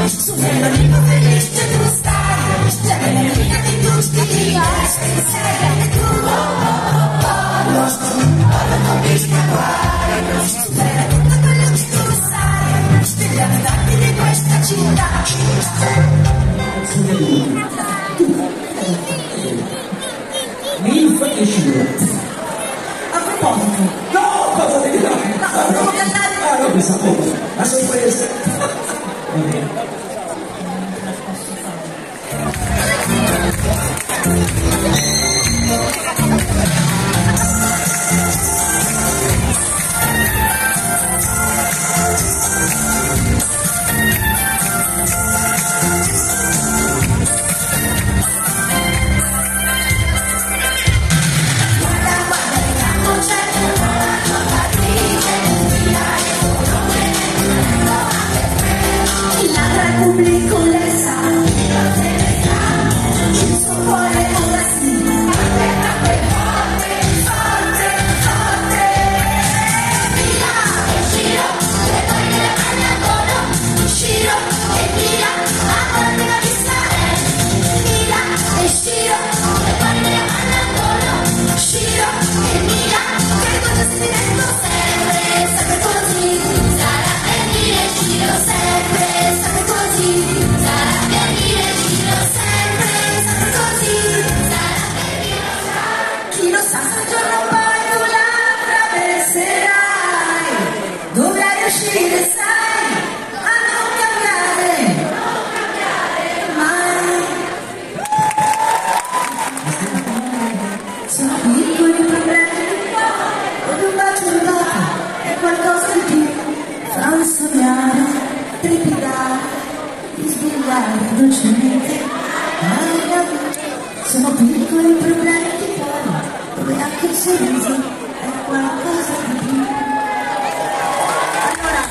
Su nell'amico felice tu stai, c'è la mia amica di tutti i giorni, sei tu, non capisco guai, supera tutto quello che tu sai, degli abitanti di questa città. Mi fai scivolare. A proposito, no, cosa devi dare? No, devo cantare. Ah, non pensavo, la sorpresa. Va bene. Pubblico le sa, il suo cuore ora sì, forte, forte, forte. Mira e giro, le donne le mani al volo, Shiro e Mira, amore da vistare. Mira e Shiro, le donne le mani al volo, Shiro e Mira, che cosa si diventa sempre, sempre così, sarà per dire Shiro sempre. Chi lo sa se un giorno poi tu la attraverserai, dovrai riuscire, sai, a non cambiare mai. Sono piccoli problemi di cuore, ed un bacio rubato è qualcosa di più, fa un sognare, trepidare, risvegliare dolcemente. Sono piccoli problemi di cuore, dove anche il sorriso è qualcosa di più. Allora,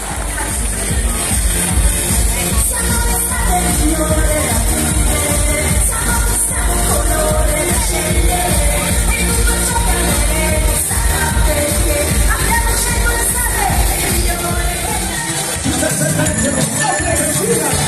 siamo l'estate del fiore, siamo quest'anno colore da scegliere, e tutto ciò che avremo sarà perché abbiamo scelto l'estate migliore.